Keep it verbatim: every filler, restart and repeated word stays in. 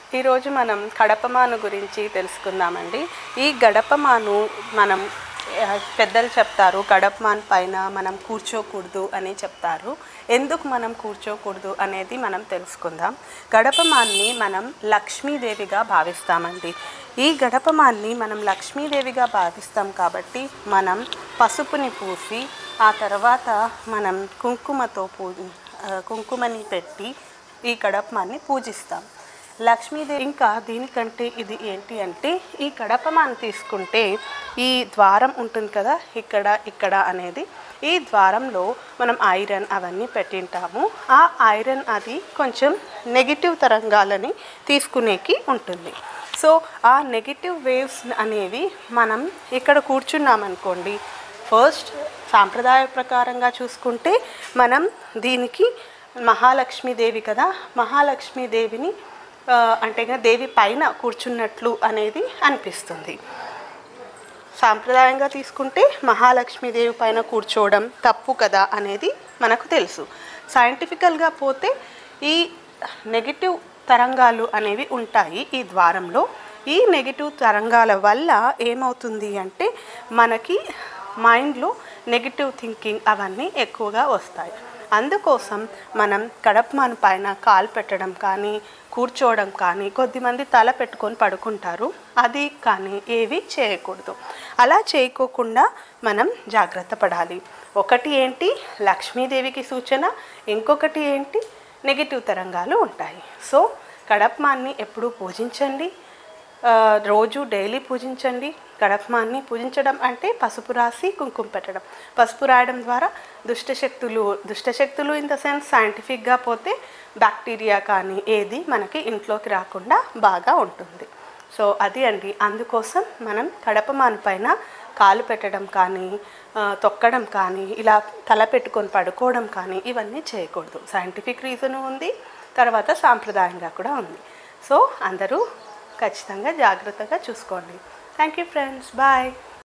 ఈరోజు మనం గడపమాను గురించి తెలుసుకుందామండి. ఈ గడపమాను మనం పెద్దలు చెప్తారు, గడపమాను పైన మనం కూర్చోకూడదు అని చెప్తారు. ఎందుకు మనం కూర్చోకూడదు అనేది మనం తెలుసుకుందాం. గడపమాన్ని మనం లక్ష్మీదేవిగా భావిస్తామండి. ఈ గడపమాన్ని మనం లక్ష్మీదేవిగా భావిస్తాం కాబట్టి మనం పసుపుని పూసి ఆ తర్వాత మనం కుంకుమతో పూ కుంకుమని పెట్టి ఈ గడపమాన్ని పూజిస్తాం. లక్ష్మీదేవి ఇంకా దీనికంటే ఇది ఏంటి అంటే, ఈ గడపమాన్ని తీసుకుంటే ఈ ద్వారం ఉంటుంది కదా, ఇక్కడ ఇక్కడ అనేది ఈ ద్వారంలో మనం ఐరన్ అవన్నీ పెట్టింటాము. ఆ ఐరన్ అది కొంచెం నెగిటివ్ తరంగాలని తీసుకునేకి ఉంటుంది. సో ఆ నెగిటివ్ వేవ్స్ అనేవి మనం ఇక్కడ కూర్చున్నామనుకోండి, ఫస్ట్ సాంప్రదాయ ప్రకారంగా చూసుకుంటే మనం దీనికి మహాలక్ష్మీదేవి కదా, మహాలక్ష్మీదేవిని అంటే దేవి పైన కూర్చున్నట్లు అనేది అనిపిస్తుంది. సాంప్రదాయంగా తీసుకుంటే మహాలక్ష్మీదేవి పైన కూర్చోవడం తప్పు కదా అనేది మనకు తెలుసు. సైంటిఫికల్గా పోతే ఈ నెగిటివ్ తరంగాలు అనేవి ఉంటాయి ఈ ద్వారంలో. ఈ నెగిటివ్ తరంగాల వల్ల ఏమవుతుంది అంటే మనకి మైండ్లో నెగిటివ్ థింకింగ్ అవన్నీ ఎక్కువగా వస్తాయి. అందుకోసం మనం గడపమాను పైన కాలు పెట్టడం కానీ, కూర్చోవడం కానీ, కొద్దిమంది తల పెట్టుకొని పడుకుంటారు, అది కానీ ఏవి చేయకూడదు. అలా చేయకోకుండా మనం జాగ్రత్త పడాలి. ఒకటి ఏంటి లక్ష్మీదేవికి సూచన, ఇంకొకటి ఏంటి నెగిటివ్ తరంగాలు ఉంటాయి. సో గడపమాన్ని ఎప్పుడూ పూజించండి, రోజు డైలీ పూజించండి. గడపమాన్ని పూజించడం అంటే పసుపు రాసి కుంకుమ పెట్టడం. పసుపు రాయడం ద్వారా దుష్టశక్తులు దుష్టశక్తులు ఇన్ ద సెన్స్ సైంటిఫిక్గా పోతే బ్యాక్టీరియా కానీ ఏది మనకి ఇంట్లోకి రాకుండా బాగా ఉంటుంది. సో అది అండి, అందుకోసం మనం గడపమాను పైన కాలు పెట్టడం కానీ, తొక్కడం కానీ, ఇలా తల పెట్టుకొని పడుకోవడం కానీ ఇవన్నీ చేయకూడదు. సైంటిఫిక్ రీజన్ ఉంది, తర్వాత సాంప్రదాయంగా కూడా ఉంది. సో అందరూ ఖచ్చితంగా జాగ్రత్తగా చూసుకోండి. Thank you friends, bye.